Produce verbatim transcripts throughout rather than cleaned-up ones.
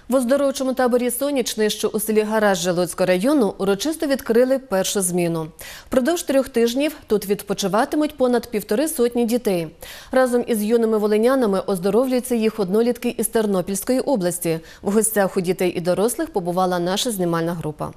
В оздоровчому таборі «Сонячний», що у селі Гаражджа Луцького району, урочисто відкрили першу зміну. Впродовж трьох тижнів тут відпочиватимуть понад півтори сотні дітей. Разом із юними волинянами оздоровлюються їх однолітки із Тернопільської області. В гостях у дітей і дорослих побувала наша знімальна група.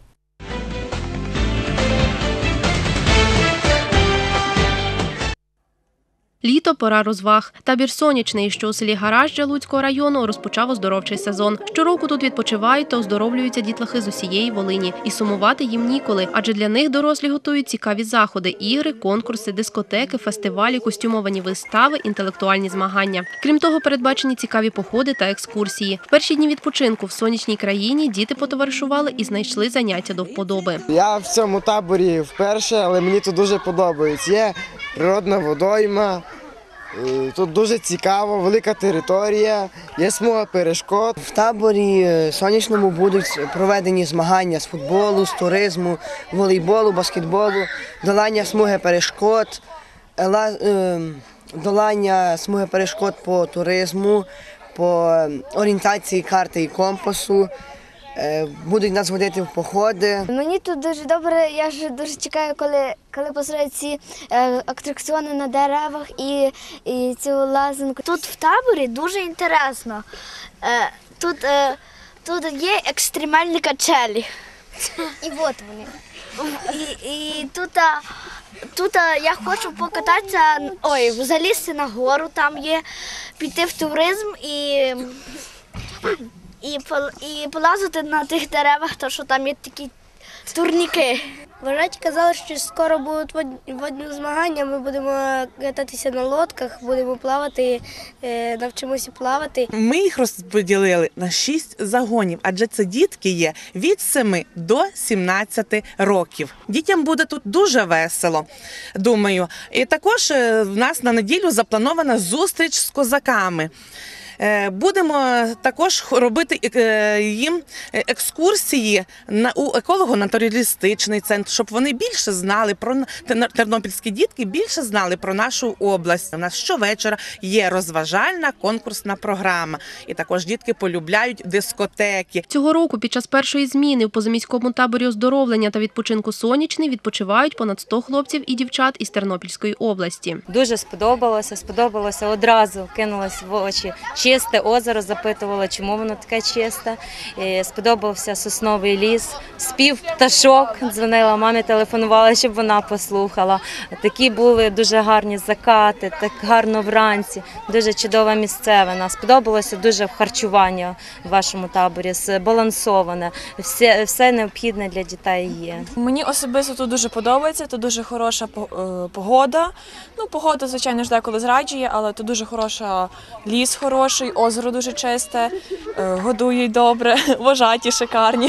Літо – пора розваг. Табір «Сонячний», що у селі Гаражджа Луцького району, розпочав оздоровчий сезон. Щороку тут відпочивають та оздоровлюються дітлахи з усієї Волині. І сумувати їм ніколи, адже для них дорослі готують цікаві заходи – ігри, конкурси, дискотеки, фестивалі, костюмовані вистави, інтелектуальні змагання. Крім того, передбачені цікаві походи та екскурсії. В перші дні відпочинку в сонячній країні діти потоваришували і знайшли заняття до вподоби. Я в цьому таборі вперше, але мені тут дуже подобається. Є природна водойма. Тут дуже цікаво, велика територія, є смуга перешкод. В таборі «Сонячному» будуть проведені змагання з футболу, з туризму, волейболу, баскетболу, долання смуги перешкод, долання смуги перешкод по туризму, по орієнтації карти і компасу. Будуть нас водити в походи. Мені тут дуже добре, я ж дуже чекаю, коли, коли построять ці е, атракціони на деревах і, і цю лазанку. Тут в таборі дуже інтересно. Е, тут, е, тут є екстремальні качелі. І от вони. І, і тут, тут я хочу покататися, ой, залізти на гору, там є, піти в туризм і... І, і полазити на тих деревах, тому що там є такі турніки. Вважаті казали, що скоро будуть водні змагання, ми будемо кататися на лодках, будемо плавати, навчимося плавати. Ми їх розподілили на шість загонів, адже це дітки є від семи до сімнадцяти років. Дітям буде тут дуже весело, думаю. І також в нас на неділю запланована зустріч з козаками. Будемо також робити їм екскурсії у еколого-натуралістичний центр, щоб вони більше знали про тернопільські дітки, більше знали про нашу область. У нас щовечора є розважальна конкурсна програма. І також дітки полюбляють дискотеки. Цього року під час першої зміни в позаміському таборі оздоровлення та відпочинку «Сонячний» відпочивають понад сто хлопців і дівчат із Тернопільської області. Дуже сподобалося, сподобалося одразу, кинулось в очі. Чисте озеро, запитувала, чому воно таке чисте. Сподобався сосновий ліс, спів пташок, дзвонила мамі, телефонувала, щоб вона послухала. Такі були дуже гарні закати, так гарно вранці, дуже чудова місцевина. Сподобалося дуже харчування в вашому таборі, збалансоване, все, все необхідне для дітей є. Мені особисто тут дуже подобається, тут дуже хороша погода. Ну, погода, звичайно ж, деколи зраджує, але тут дуже хороша, ліс хороший, озеро дуже чисте, годують добре, вожаті шикарні.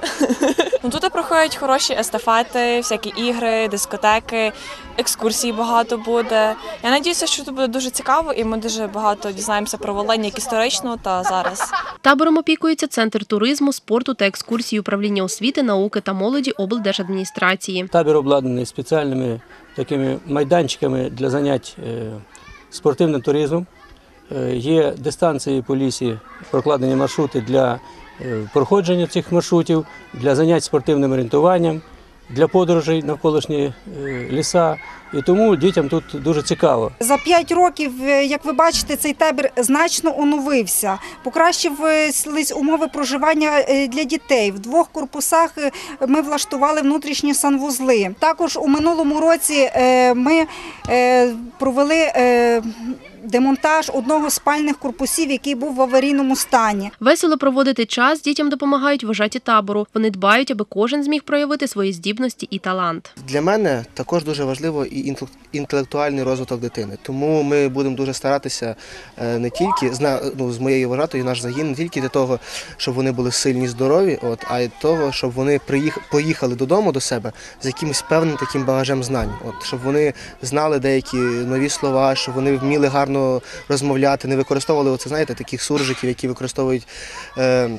Тут проходять хороші естафети, всякі ігри, дискотеки, екскурсій багато буде. Я сподіваюся, що тут буде дуже цікаво і ми дуже багато дізнаємося про Волинь як історичну та зараз. Табором опікується Центр туризму, спорту та екскурсій управління освіти, науки та молоді облдержадміністрації. Табір обладнаний спеціальними такими майданчиками для занять спортивним туризмом. Є дистанції по лісі, прокладені маршрути для проходження цих маршрутів, для занять спортивним орієнтуванням, для подорожей навколишні ліса. І тому дітям тут дуже цікаво. За п'ять років, як ви бачите, цей табір значно оновився. Покращились умови проживання для дітей. В двох корпусах ми влаштували внутрішні санвузли. Також у минулому році ми провели демонтаж одного з спальних корпусів, який був в аварійному стані. Весело проводити час дітям допомагають вожаті табору. Вони дбають, аби кожен зміг проявити свої здібності і талант. Для мене також дуже важливо і інтелектуальний розвиток дитини. Тому ми будемо дуже старатися не тільки, ну, з моєю вожатою, наш загін, не тільки для того, щоб вони були сильні, здорові, от, а й для того, щоб вони поїхали додому до себе з якимось певним таким багажем знань. От, щоб вони знали деякі нові слова, щоб вони вміли гарно розмовляти, не використовували оце, знаєте, таких суржиків, які використовують е,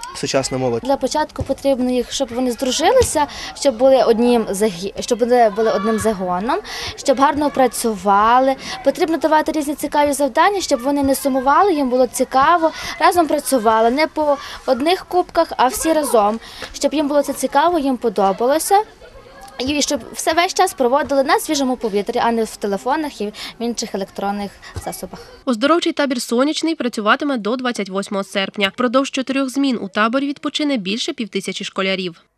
сучасна молодь. Для початку потрібно їх, щоб вони здружилися, щоб були одним загі... щоб вони були одним загоном, щоб гарно працювали. Потрібно давати різні цікаві завдання, щоб вони не сумували, їм було цікаво, разом працювали не по одних кубках, а всі разом, щоб їм було це цікаво, їм подобалося. І щоб все весь час проводили на свіжому повітрі, а не в телефонах і в інших електронних засобах. Оздоровчий табір «Сонячний» працюватиме до двадцять восьмого серпня. Впродовж чотирьох змін у таборі відпочине більше півтисячі школярів.